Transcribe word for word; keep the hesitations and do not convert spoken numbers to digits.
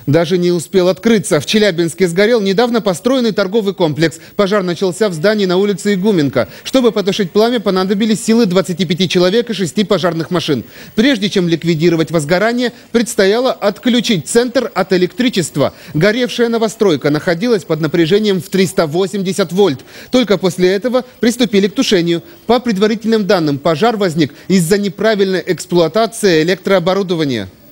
Даже не успел открыться. В Челябинске сгорел недавно построенный торговый комплекс. Пожар начался в здании на улице Игуменко. Чтобы потушить пламя, понадобились силы двадцати пяти человек и шести пожарных машин. Прежде чем ликвидировать возгорание, предстояло отключить центр от электричества. Горевшая новостройка находилась под напряжением в триста восемьдесят вольт. Только после этого приступили к тушению. По предварительным данным, пожар возник из-за неправильной эксплуатации электрооборудования.